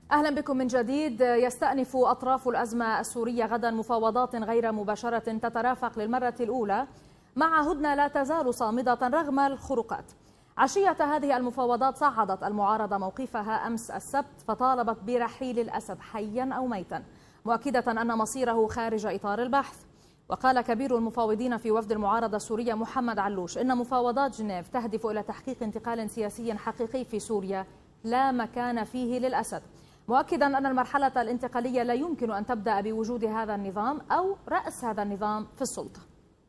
أهلا بكم من جديد. يستأنف أطراف الأزمة السورية غدا مفاوضات غير مباشرة تترافق للمرة الأولى مع هدنة لا تزال صامدة رغم الخروقات. عشية هذه المفاوضات صعدت المعارضة موقفها أمس السبت فطالبت برحيل الأسد حيا أو ميتا، مؤكدة أن مصيره خارج إطار البحث. وقال كبير المفاوضين في وفد المعارضة السورية محمد علوش إن مفاوضات جنيف تهدف إلى تحقيق انتقال سياسي حقيقي في سوريا لا مكان فيه للأسد، مؤكدا أن المرحلة الانتقالية لا يمكن أن تبدأ بوجود هذا النظام أو رأس هذا النظام في السلطة.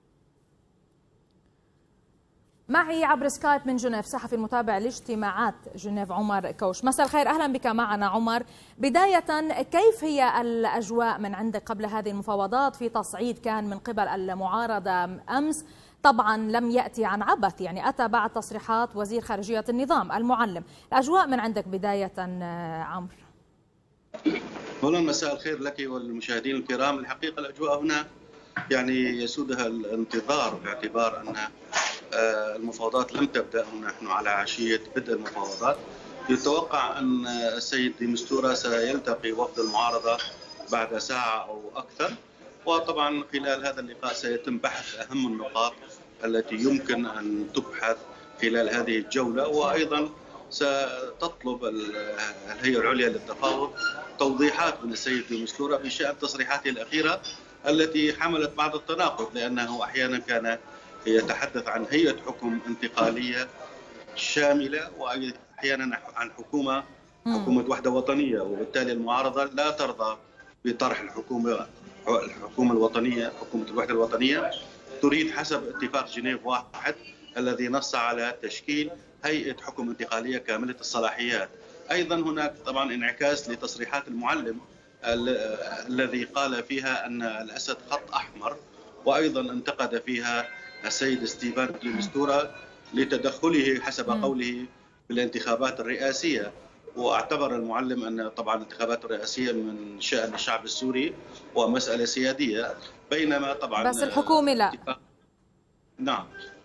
معي عبر سكايب من جنيف صحفي المتابع لاجتماعات جنيف عمر كوش. مساء الخير، أهلا بك معنا عمر. بداية، كيف هي الأجواء من عندك قبل هذه المفاوضات؟ في تصعيد كان من قبل المعارضة أمس، طبعا لم يأتي عن عبث، يعني أتى بعد تصريحات وزير خارجية النظام المعلم. الأجواء من عندك بداية عمرو. أولا مساء الخير لك والمشاهدين الكرام. الحقيقة الأجواء هنا يعني يسودها الانتظار باعتبار أن المفاوضات لم تبدأ ونحن على عشية بدء المفاوضات. يتوقع أن السيد دي مستورة سيلتقي وفد المعارضة بعد ساعة أو أكثر، وطبعا خلال هذا اللقاء سيتم بحث أهم النقاط التي يمكن أن تبحث خلال هذه الجولة. وأيضا ستطلب الهيئة العليا للتفاوض توضيحات من السيد دي مستورة بشأن تصريحاته الأخيرة التي حملت بعض التناقض، لأنه أحيانا كان يتحدث عن هيئة حكم انتقالية شاملة وأحيانا عن حكومة وحدة وطنية، وبالتالي المعارضة لا ترضى بطرح الحكومة الوطنية، حكومة الوحدة الوطنية. تريد حسب اتفاق جنيف 1 الذي نص على تشكيل هيئة حكم انتقالية كاملة الصلاحيات. أيضا هناك طبعا انعكاس لتصريحات المعلم الذي قال فيها أن الأسد خط أحمر، وأيضا انتقد فيها السيد ستيفان دي مستورة لتدخله حسب قوله بالانتخابات الرئاسية. واعتبر المعلم أن طبعا الانتخابات الرئاسية من شأن الشعب السوري ومسألة سيادية، بينما طبعا بس الحكومة لا. نعم،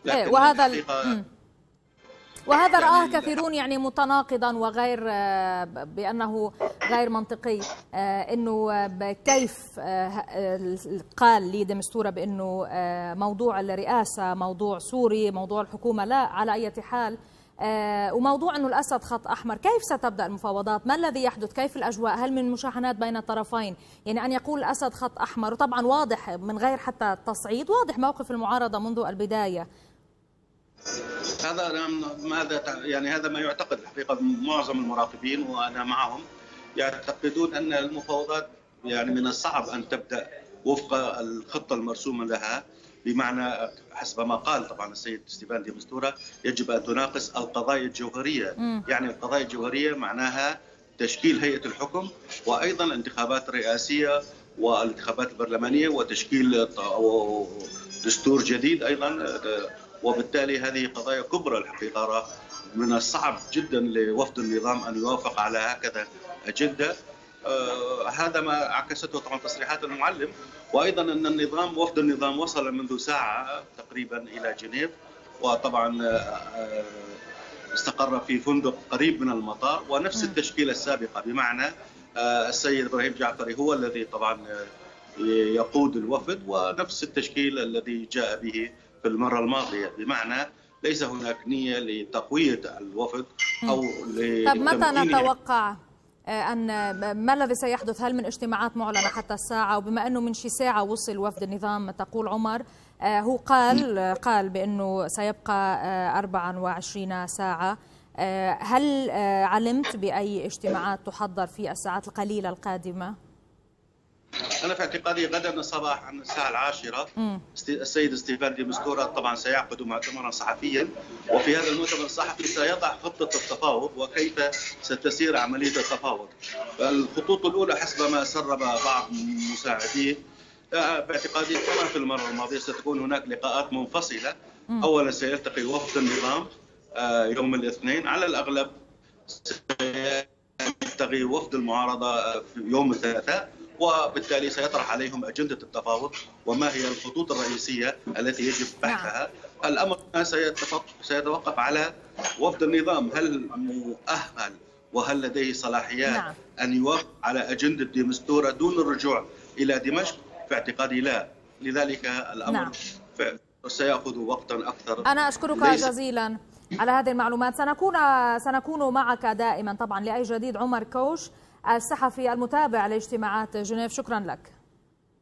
وهذا رآه كثيرون يعني متناقضا وغير بأنه غير منطقي. أنه كيف قال لي دي مستورة بأنه موضوع الرئاسة موضوع سوري، موضوع الحكومة لا على أي حال، وموضوع أنه الأسد خط أحمر. كيف ستبدأ المفاوضات؟ ما الذي يحدث؟ كيف الأجواء؟ هل من مشاحنات بين الطرفين؟ يعني أن يقول الأسد خط أحمر، وطبعا واضح من غير حتى تصعيد، واضح موقف المعارضة منذ البداية. هذا ما يعتقد الحقيقة معظم المراقبين وأنا معهم، يعتقدون أن المفاوضات يعني من الصعب أن تبدأ وفق الخطة المرسومة لها، بمعنى حسب ما قال طبعا السيد ستيفان دي مستورة يجب أن تناقص القضايا الجوهرية. يعني القضايا الجوهرية معناها تشكيل هيئة الحكم، وأيضا الانتخابات الرئاسية والانتخابات البرلمانية، وتشكيل دستور جديد أيضا. وبالتالي هذه قضايا كبرى الحقيقة، من الصعب جدا لوفد النظام أن يوافق على هكذا أجندة. هذا ما عكسته طبعا تصريحات المعلم، وأيضا أن وفد النظام وصل منذ ساعة تقريبا إلى جنيف، وطبعا استقر في فندق قريب من المطار، ونفس التشكيلة السابقة، بمعنى السيد إبراهيم جعفري هو الذي طبعا يقود الوفد، ونفس التشكيل الذي جاء به في المرة الماضية، بمعنى ليس هناك نية لتقوية الوفد أو طب متى نتوقع ما الذي سيحدث؟ هل من اجتماعات معلنة حتى الساعة؟ وبما أنه من شي ساعة وصل وفد النظام تقول عمر، هو قال بأنه سيبقى 24 ساعة. هل علمت بأي اجتماعات تحضر في الساعات القليلة القادمة؟ أنا في اعتقادي غدا صباحا الساعة 10 السيد ستيفان دي مستورة طبعا سيعقد مؤتمرا صحفيا، وفي هذا المؤتمر الصحفي سيضع خطة التفاوض وكيف ستسير عملية التفاوض. الخطوط الأولى حسب ما سرب بعض مساعديه باعتقادي كما في المرة الماضية ستكون هناك لقاءات منفصلة. أولا سيلتقي وفد النظام يوم الاثنين، على الأغلب سيلتقي وفد المعارضة في يوم الثلاثاء، وبالتالي سيطرح عليهم أجندة التفاوض وما هي الخطوط الرئيسية التي يجب بحثها. الأمر سيتوقف على وفد النظام، هل مؤهل وهل لديه صلاحيات أن يوافق على أجندة ديمستورا دون الرجوع إلى دمشق؟ في اعتقادي لا. لذلك الأمر سيأخذ وقتا أكثر. أنا أشكرك جزيلا على هذه المعلومات. سنكون معك دائما طبعا لأي جديد. عمر كوش الصحفي المتابع لاجتماعات جنيف، شكرا لك.